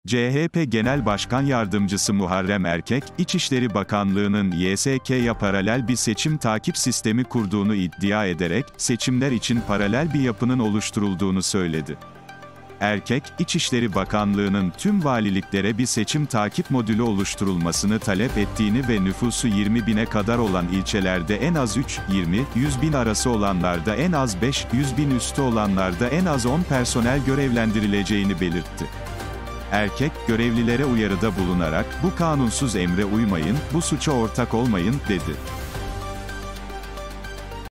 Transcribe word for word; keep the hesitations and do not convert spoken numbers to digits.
C H P Genel Başkan Yardımcısı Muharrem Erkek, İçişleri Bakanlığı'nın Y S K'ya paralel bir seçim takip sistemi kurduğunu iddia ederek, seçimler için paralel bir yapının oluşturulduğunu söyledi. Erkek, İçişleri Bakanlığı'nın tüm valiliklere bir seçim takip modülü oluşturulmasını talep ettiğini ve nüfusu yirmi bine kadar olan ilçelerde en az üç, yirmi, yüz bin arası olanlarda en az beş, yüz bin üstü olanlarda en az on personel görevlendirileceğini belirtti. Erkek, görevlilere uyarıda bulunarak, bu kanunsuz emre uymayın, bu suça ortak olmayın, dedi.